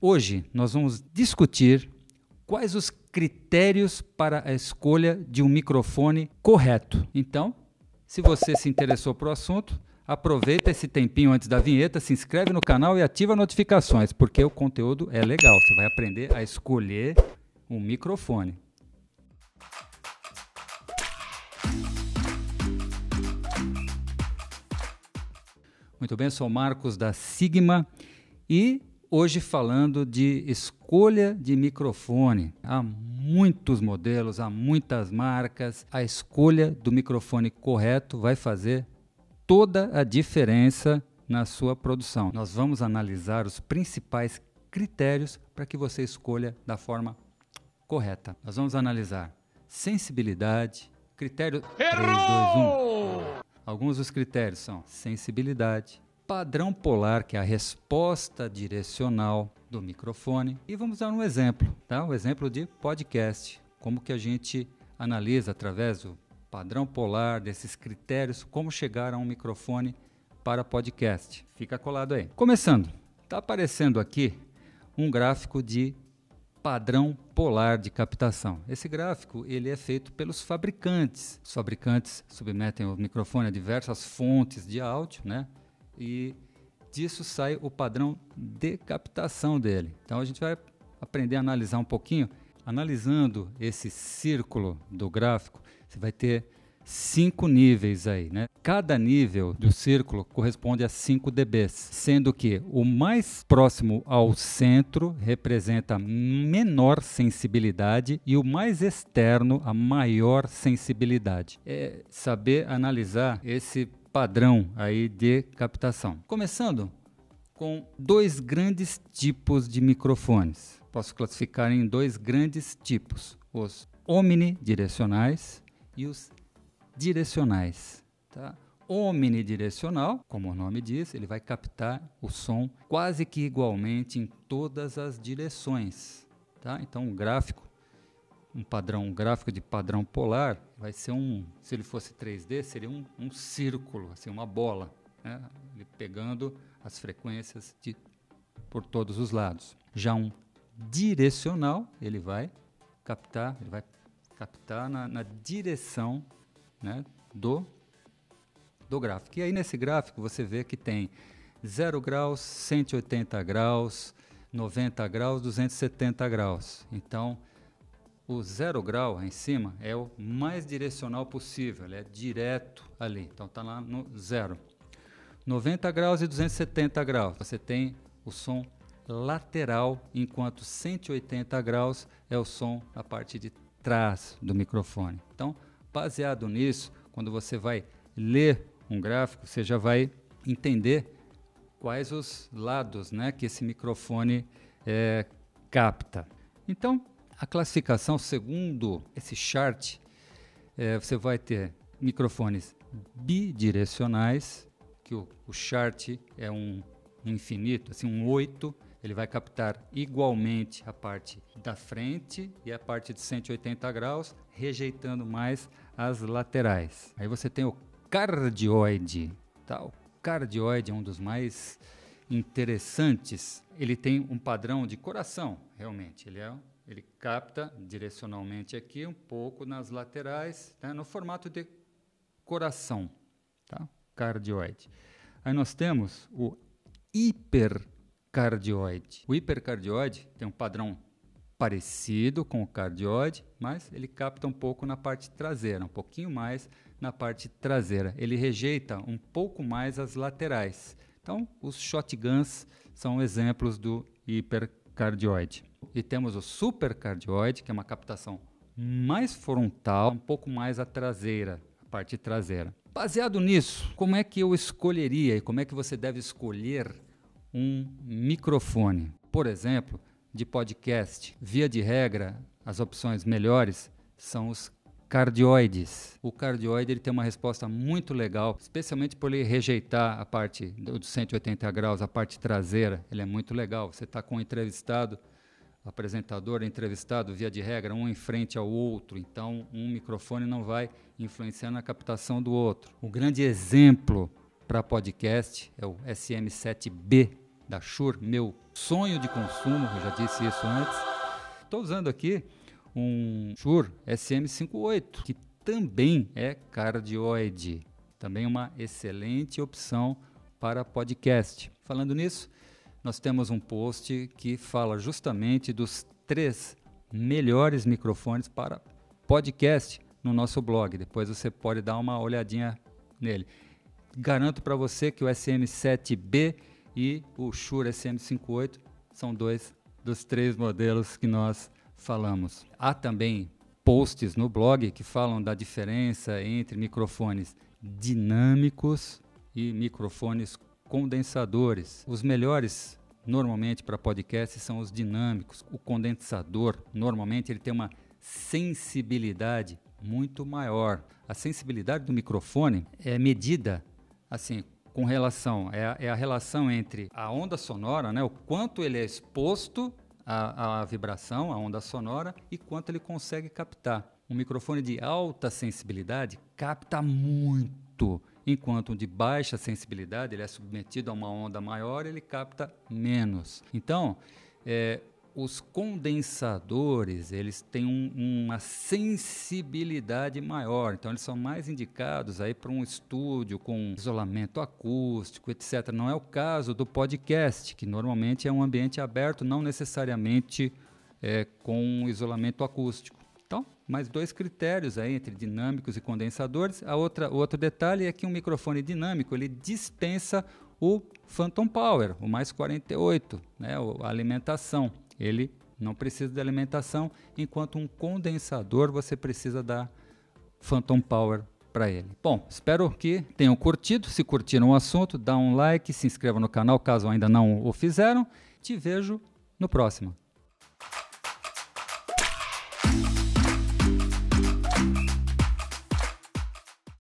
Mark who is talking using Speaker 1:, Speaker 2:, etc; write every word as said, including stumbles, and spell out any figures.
Speaker 1: Hoje nós vamos discutir quais os critérios para a escolha de um microfone correto. Então, se você se interessou por o assunto, aproveita esse tempinho antes da vinheta, se inscreve no canal e ativa notificações, porque o conteúdo é legal. Você vai aprender a escolher um microfone. Muito bem, eu sou o Marcos da Sigma e hoje falando de escolha de microfone. Há muitos modelos, há muitas marcas. A escolha do microfone correto vai fazer toda a diferença na sua produção. Nós vamos analisar os principais critérios para que você escolha da forma correta. Nós vamos analisar sensibilidade, critério três, dois, um. Alguns dos critérios são sensibilidade, padrão polar, que é a resposta direcional do microfone. E vamos dar um exemplo, tá? Um exemplo de podcast. Como que a gente analisa através do padrão polar, desses critérios, como chegar a um microfone para podcast. Fica colado aí. Começando, está aparecendo aqui um gráfico de padrão polar de captação. Esse gráfico ele é feito pelos fabricantes. Os fabricantes submetem o microfone a diversas fontes de áudio, né? E disso sai o padrão de captação dele. Então a gente vai aprender a analisar um pouquinho. Analisando esse círculo do gráfico, você vai ter cinco níveis aí, né? Cada nível do círculo corresponde a cinco decibéis, sendo que o mais próximo ao centro representa menor sensibilidade e o mais externo a maior sensibilidade. É saber analisar esse padrão aí de captação. Começando com dois grandes tipos de microfones. Posso classificar em dois grandes tipos: os omnidirecionais e os direcionais. Tá? Omnidirecional, como o nome diz, ele vai captar o som quase que igualmente em todas as direções. Tá? Então, um gráfico, um padrão, um gráfico de padrão polar, vai ser um, se ele fosse três D, seria um, um círculo, assim, uma bola, né? Ele pegando as frequências de, por todos os lados. Já um direcional, ele vai captar, ele vai captar na, na direção, né, do, do gráfico. E aí nesse gráfico você vê que tem zero graus, cento e oitenta graus, noventa graus, duzentos e setenta graus. Então, o zero grau em cima é o mais direcional possível, ele é direto ali. Então está lá no zero. noventa graus e duzentos e setenta graus, você tem o som lateral, enquanto cento e oitenta graus é o som na parte de trás do microfone. Então, baseado nisso, quando você vai ler um gráfico, você já vai entender quais os lados, né, que esse microfone é, capta. Então, a classificação segundo esse chart, é, você vai ter microfones bidirecionais, que o, o chart é um infinito, assim, um oito, ele vai captar igualmente a parte da frente e a parte de cento e oitenta graus, rejeitando mais as laterais. Aí você tem o cardioide. Tá? O cardioide é um dos mais interessantes. Ele tem um padrão de coração, realmente. Ele, é, ele capta direcionalmente aqui, um pouco nas laterais, né, no formato de coração. Tá? Cardioide. Aí nós temos o hipercardioide. Cardioide. O hipercardioide tem um padrão parecido com o cardioide, mas ele capta um pouco na parte traseira, um pouquinho mais na parte traseira. Ele rejeita um pouco mais as laterais. Então, os shotguns são exemplos do hipercardioide. E temos o supercardioide, que é uma captação mais frontal, um pouco mais a traseira, a parte traseira. Baseado nisso, como é que eu escolheria e como é que você deve escolher um microfone? Por exemplo, de podcast, via de regra, as opções melhores são os cardioides. O cardioide ele tem uma resposta muito legal, especialmente por ele rejeitar a parte dos cento e oitenta graus, a parte traseira, ele é muito legal. Você está com um entrevistado, apresentador, entrevistado, via de regra, um em frente ao outro, então um microfone não vai influenciar na captação do outro. O grande exemplo para podcast é o S M sete B, da Shure, meu sonho de consumo, eu já disse isso antes. Estou usando aqui um Shure S M cinquenta e oito, que também é cardioide, também uma excelente opção para podcast. Falando nisso, nós temos um post que fala justamente dos três melhores microfones para podcast no nosso blog. Depois você pode dar uma olhadinha nele. Garanto para você que o S M sete B e o Shure S M cinquenta e oito são dois dos três modelos que nós falamos. Há também posts no blog que falam da diferença entre microfones dinâmicos e microfones condensadores. Os melhores normalmente para podcast são os dinâmicos. O condensador normalmente ele tem uma sensibilidade muito maior. A sensibilidade do microfone é medida assim com relação é a, é a relação entre a onda sonora, né, o quanto ele é exposto à, à vibração, à onda sonora, e quanto ele consegue captar. Um microfone de alta sensibilidade capta muito, enquanto um de baixa sensibilidade, ele é submetido a uma onda maior, ele capta menos. Então, é, os condensadores, eles têm um, uma sensibilidade maior, então eles são mais indicados aí para um estúdio com isolamento acústico, etcétera. Não é o caso do podcast, que normalmente é um ambiente aberto, não necessariamente é, com isolamento acústico. Então, mais dois critérios aí entre dinâmicos e condensadores. A outra, o outro detalhe é que um microfone dinâmico ele dispensa o Phantom Power, o mais quarenta e oito, né, a alimentação. Ele não precisa de alimentação, enquanto um condensador você precisa da Phantom Power para ele. Bom, espero que tenham curtido. Se curtiram o assunto, dá um like, se inscreva no canal caso ainda não o fizeram. Te vejo no próximo.